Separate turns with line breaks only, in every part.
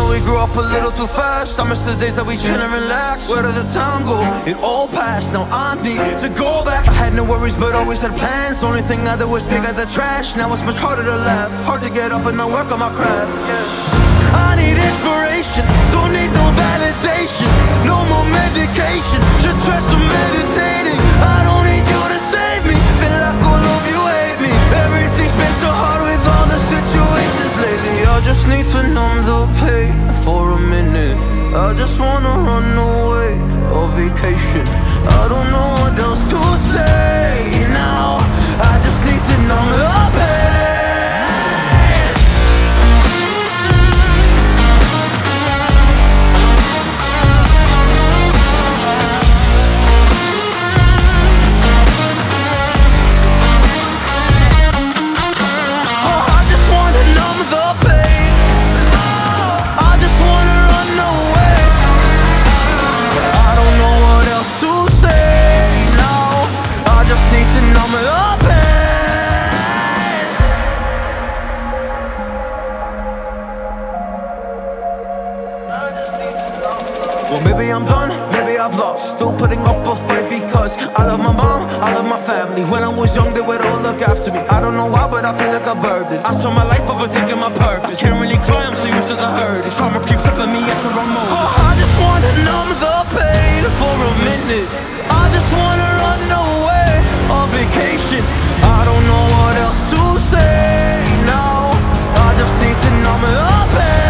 we grew up a little too fast. I miss the days that we chill and relax. Where did the time go? It all passed, now I need to go back. I had no worries but always had plans. The only thing I did was take out the trash. Now it's much harder to laugh, hard to get up and then work on my craft. I need inspiration, don't need no validation. No more medication, just try some meditating. I don't need you to save me, feel like all of you hate me. Everything's been so hard with all the situations lately. I just need to numb the pain for a minute. I just wanna run away on vacation. I don't know what else to say now. I just need to numb the pain. Well, maybe I'm done, maybe I've lost. Still putting up a fight because I love my mom, I love my family. When I was young, they would all look after me. I don't know why, but I feel like a burden. I spent my life overthinking my purpose. I can't really cry, I'm so used to the hurt. Trauma keeps up at me at the wrong moment. Oh, I just wanna numb the pain for a minute. I just wanna run away on vacation. I don't know what else to say now. I just need to numb the pain.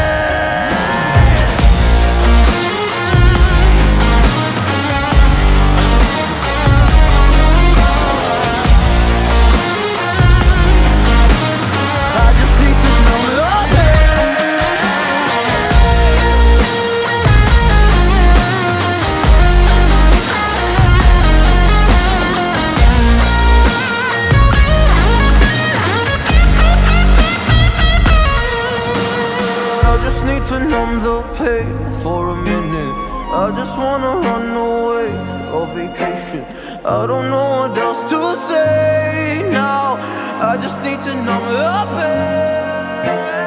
To numb the pain for a minute. I just wanna run away on vacation. I don't know what else to say now. I just need to numb the pain.